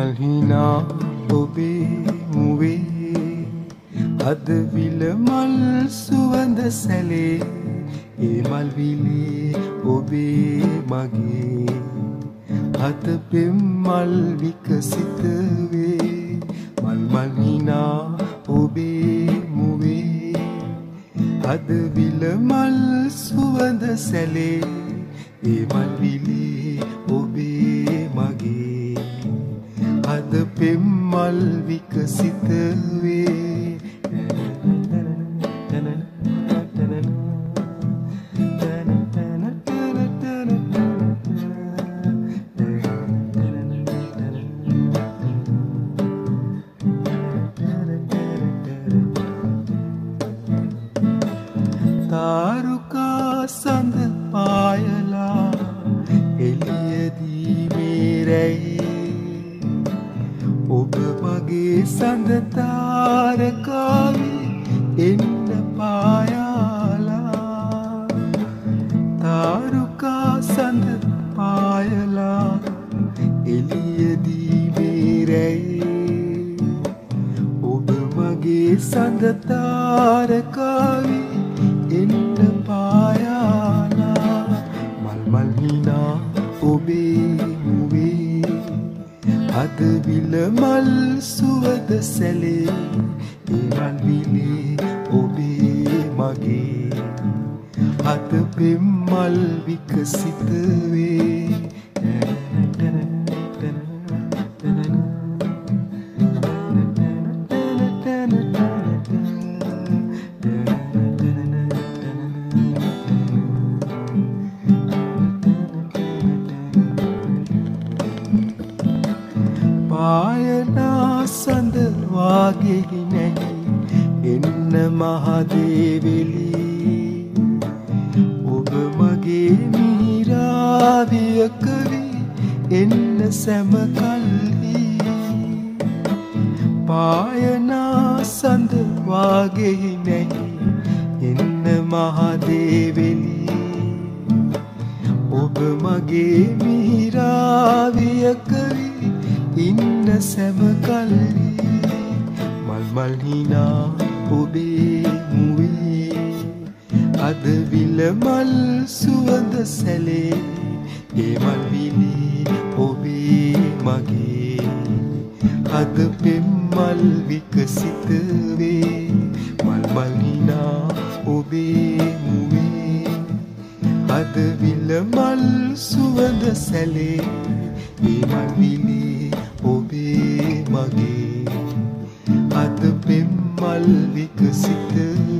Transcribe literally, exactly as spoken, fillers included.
මල් හිනා ඔබේ මුවේ අද විල මල් සුවඳ සැලේ ඒ මල් විලේ ඔබේ මගේ අත පෙම් මල් විකසිත වේ මල් මල් හිනා ඔබේ මුවේ අද විල මල් සුවඳ සැලේ ඒ මල් විලේ ඔබේ මගේ අද පෙම් මල් විකසිත වේ තාරුකා සඳ පායලා එළියදී මේ රැයේ ඔබ මගේ සඳ තාරකාවේ එන්න පායාලා තාරුකා සඳ පායලා එළියදී මේ රැයේ ඔබ මගේ සඳ තාරකාවේ එන්න පායාලා මල් මල් හිනා ඔබේ මුවේ අද විල මල් සුවඳ සැලේ ඒ මල් විලේ ඔබේ මගේ අද පෙම් මල් විකසිත වේ පායනා සඳ වාගේ නැහි එන්න මහදේවෙලි ඔබ මගේ මීරාදිය කරේ එන්න සැම කල්හි පායනා සඳ වාගේ නැහි එන්න මහදේවෙලි ඔබ මගේ මීරාදිය කරේ ඉන්න සැම කල්හි මල් මල් හිනා ඔබේ මුවේ අද විල මල් සුවඳ සැලේ ඒ මල් විලේ ඔබේ මගේ අද පෙම් මල් විකසිත වේ මල් මල් හිනා ඔබේ මුවේ අද විල මල් සුවඳ සැලේ ඒ මල් විලේ ඔබේ මගේ අද පෙම් මල් විකසිත